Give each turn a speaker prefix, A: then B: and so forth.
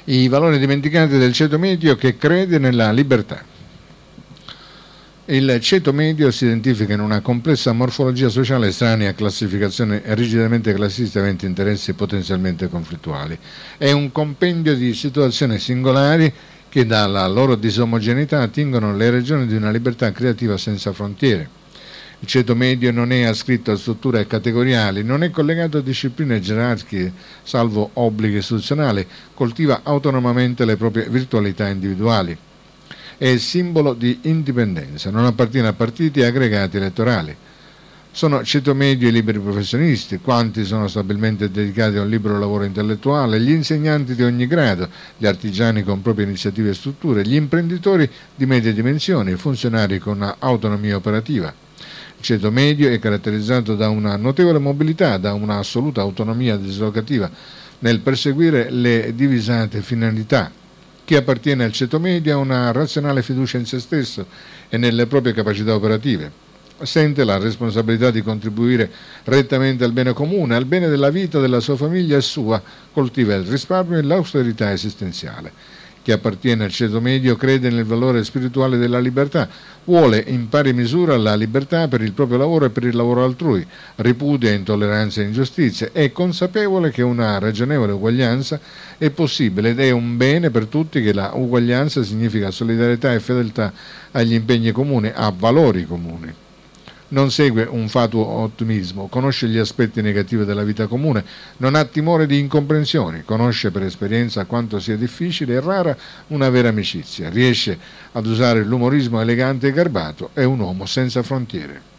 A: I valori dimenticati del ceto medio che crede nella libertà. Il ceto medio si identifica in una complessa morfologia sociale estranea a classificazioni rigidamente classiste aventi interessi potenzialmente conflittuali. È un compendio di situazioni singolari che dalla loro disomogeneità attingono le regioni di una libertà creativa senza frontiere. Il ceto medio non è ascritto a strutture categoriali, non è collegato a discipline gerarchiche, salvo obblighi istituzionali, coltiva autonomamente le proprie virtualità individuali. È simbolo di indipendenza, non appartiene a partiti e aggregati elettorali. Sono ceto medio i liberi professionisti, quanti sono stabilmente dedicati a un libero lavoro intellettuale, gli insegnanti di ogni grado, gli artigiani con proprie iniziative e strutture, gli imprenditori di medie dimensioni, i funzionari con autonomia operativa. Il ceto medio è caratterizzato da una notevole mobilità, da una assoluta autonomia dislocativa nel perseguire le divisate finalità. Chi appartiene al ceto medio ha una razionale fiducia in se stesso e nelle proprie capacità operative. Sente la responsabilità di contribuire rettamente al bene comune, al bene della vita della sua famiglia e sua, coltiva il risparmio e l'austerità esistenziale. Chi appartiene al ceto medio crede nel valore spirituale della libertà, vuole in pari misura la libertà per il proprio lavoro e per il lavoro altrui, ripudia intolleranza e ingiustizie, è consapevole che una ragionevole uguaglianza è possibile ed è un bene per tutti, che la uguaglianza significa solidarietà e fedeltà agli impegni comuni, a valori comuni. Non segue un fatuo ottimismo, conosce gli aspetti negativi della vita comune, non ha timore di incomprensioni, conosce per esperienza quanto sia difficile e rara una vera amicizia, riesce ad usare l'umorismo elegante e garbato, è un uomo senza frontiere.